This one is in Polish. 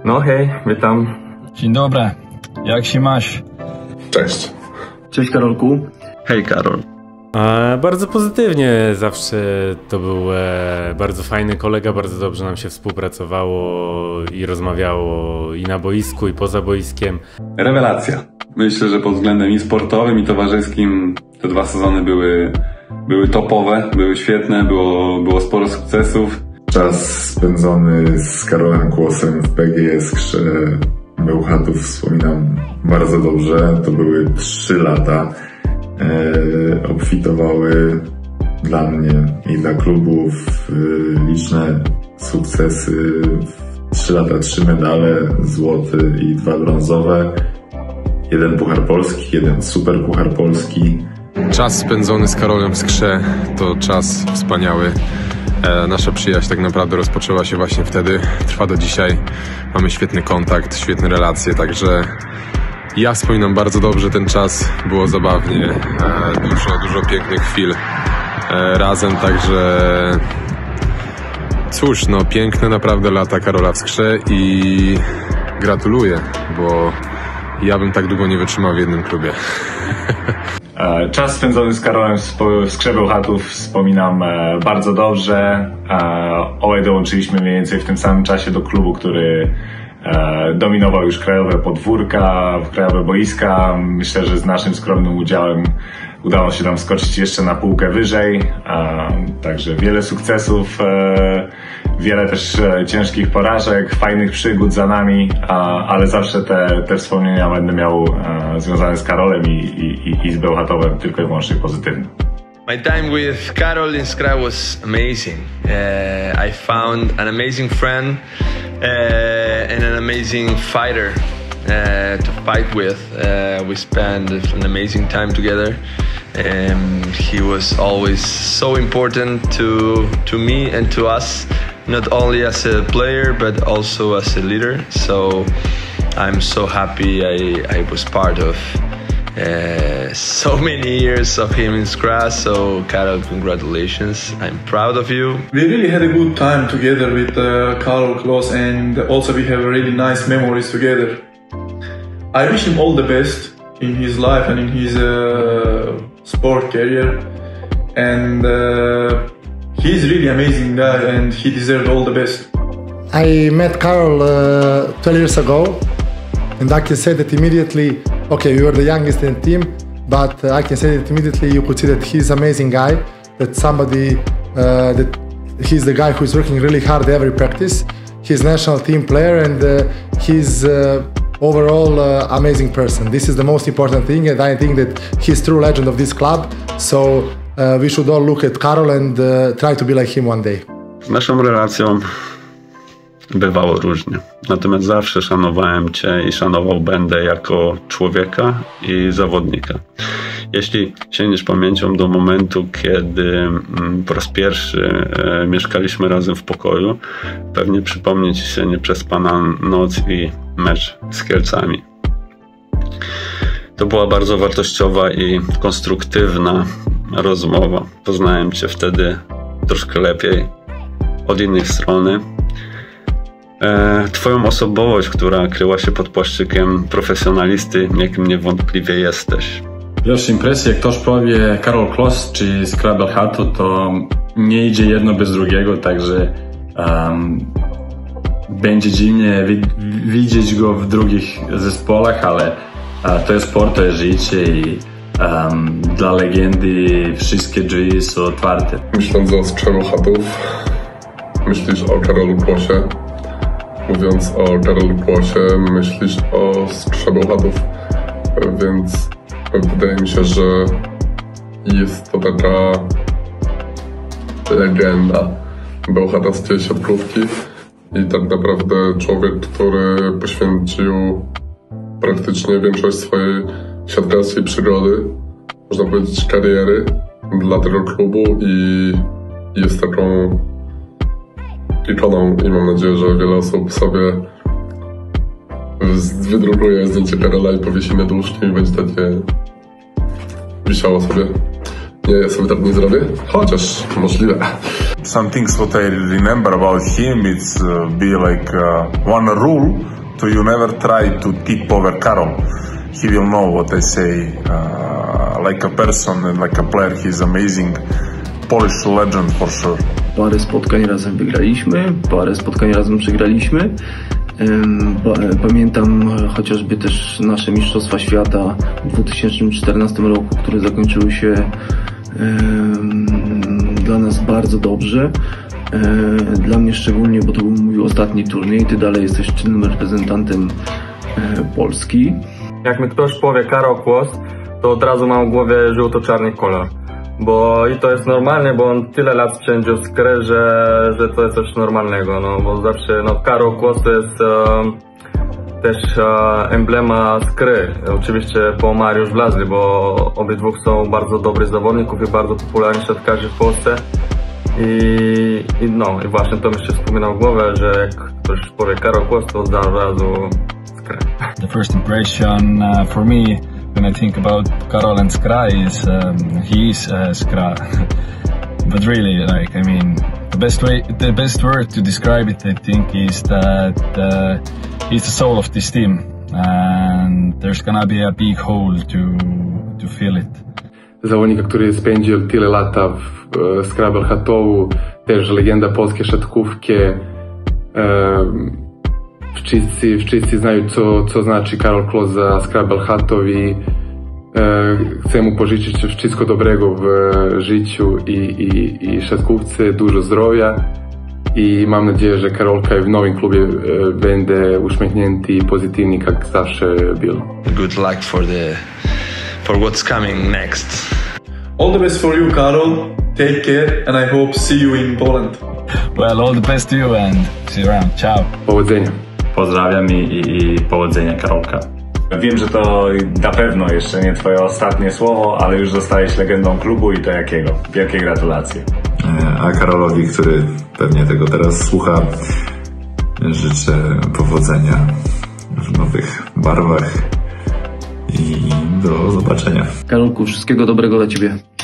No hej, witam. Dzień dobry, jak się masz? Cześć. Cześć Karolku. Hej Karol. Bardzo pozytywnie, zawsze to był bardzo fajny kolega, bardzo dobrze nam się współpracowało i rozmawiało i na boisku, i poza boiskiem. Rewelacja. Myślę, że pod względem i sportowym, i towarzyskim te 2 sezony były topowe, były świetne, było sporo sukcesów. Czas spędzony z Karolem Kłosem w PGS Bełchatów wspominam bardzo dobrze. To były 3 lata. Obfitowały dla mnie i dla klubów liczne sukcesy. 3 lata, 3 medale, złoty i 2 brązowe. 1 Puchar Polski, 1 Super Puchar Polski. Czas spędzony z Karolem w Skrze to czas wspaniały. Nasza przyjaźń tak naprawdę rozpoczęła się właśnie wtedy. Trwa do dzisiaj. Mamy świetny kontakt, świetne relacje, także ja wspominam bardzo dobrze ten czas. Było zabawnie. Dużo pięknych chwil razem, także cóż, no piękne naprawdę lata Karola w Skrze i gratuluję, bo ja bym tak długo nie wytrzymał w jednym klubie. Czas spędzony z Karolem w Skrze Bełchatów wspominam bardzo dobrze. Obaj dołączyliśmy mniej więcej w tym samym czasie do klubu, który dominował już krajowe podwórka, krajowe boiska. Myślę, że z naszym skromnym udziałem udało się nam skoczyć jeszcze na półkę wyżej. Także wiele sukcesów, wiele też ciężkich porażek, fajnych przygód za nami, ale zawsze te wspomnienia będę miał związane z Karolem i z Bełchatowem tylko i wyłącznie pozytywne. My time with Karol in Skra was amazing. I found an amazing friend and an amazing fighter to fight with. We spent an amazing time together. He was always so important to me and to us, not only as a player but also as a leader. So I'm so happy I was part of so many years of him in Skra. So Karol, congratulations. I'm proud of you. We really had a good time together with Karol Klos, and also we have really nice memories together. I wish him all the best in his life and in his sport career, and he's really amazing guy and he deserved all the best. I met Karol 12 years ago, and I can say that immediately, okay, we were the youngest in the team, but I can say that immediately you could see that he's an amazing guy, that somebody, that he's the guy who's working really hard every practice. He's a national team player, and he's overall amazing person. This is the most important thing, and I think that he's true legend of this club, so we should all look at Karol and try to be like him one day. Z naszą relacją bywało różnie, natomiast zawsze szanowałem Cię i szanował będę jako człowieka i zawodnika. Jeśli sięgniesz pamięcią do momentu, kiedy po raz pierwszy mieszkaliśmy razem w pokoju, pewnie przypomni Ci się nieprzespana noc i mecz z Kielcami. To była bardzo wartościowa i konstruktywna rozmowa. Poznałem Cię wtedy troszkę lepiej od innej strony. Twoją osobowość, która kryła się pod płaszczykiem profesjonalisty, jakim niewątpliwie jesteś. Pierwsze impresje, jak ktoś powie Karol Klos czy Skra Bełchatów, to nie idzie jedno bez drugiego, także będzie dziwnie widzieć go w drugich zespołach, ale to jest sport, to jest życie i dla legendy wszystkie drzwi są otwarte. Myśląc o Skrze Bełchatów, myślisz o Karolu Kłosie. Mówiąc o Karolu Kłosie, myślisz o Skrze Bełchatów, więc wydaje mi się, że jest to taka legenda bełchatowskiej siatkówki i tak naprawdę człowiek, który poświęcił praktycznie większość swojej siatkarskiej przygody, można powiedzieć kariery, dla tego klubu i jest taką ikoną i mam nadzieję, że wiele osób sobie wydrukuje zdjęcie Karola i powiesi na dłużkiem i będzie takie wisiało sobie. Nie, ja sobie tak nie zrobię, chociaż możliwe. some things what I remember about him, it's be like one rule to you never try to tip over Karol. He will know what I say. Like a person and like a player, he's amazing. Polish legend for sure. Parę spotkań razem wygraliśmy, parę spotkań razem przegraliśmy. Pamiętam chociażby też nasze Mistrzostwa Świata w 2014 roku, które zakończyły się dla nas bardzo dobrze. Dla mnie szczególnie, bo to był mój ostatni turniej. Ty dalej jesteś czynnym reprezentantem Polski. Jak mi ktoś powie Karol Kłos, to od razu mam w głowie żółto-czarny kolor. Bo i to jest normalne, bo on tyle lat spędził w Skrze, że to jest coś normalnego, no bo zawsze, no Karol Kłos to jest też emblema Skry. Oczywiście po Mariusz Blazly, bo obydwu są bardzo dobrych zawodników i bardzo popularni siatkarzy w Polsce. I właśnie to mi się wspomina w głowę, że jak ktoś powie Karol Kłos, to od razu Skra. The first impression for me when I think about Karol and Skra is he is Skra. But really, like, I mean, the best word to describe it, I think, is that he's the soul of this team, and there's gonna be a big hole to fill it. Zawodnika, który spędził tyle lata w Skra Bełchatowu, też legenda polskiej siatkówki. Wszyscy znają, co znaczy Karol Kłos za Skra Bełchatów i chcę mu pożyczyć wszystko dobrego w życiu i siatkówce, dużo zdrowia i mam nadzieję, że Karolka w nowym klubie będzie uśmiechnięty i pozytywny, jak zawsze był. Good luck for what's coming next. All the best for you, Karol. Take care, and I hope see you in Poland. Well, all the best to you and see you around. Ciao. Powodzenia. Pozdrawiam i powodzenia, Karolka. Wiem, że to na pewno jeszcze nie twoje ostatnie słowo, ale już zostałeś legendą klubu i to jakiego? Wielkie gratulacje. A Karolowi, który pewnie tego teraz słucha, życzę powodzenia w nowych barwach i do zobaczenia. Karolku, wszystkiego dobrego dla ciebie.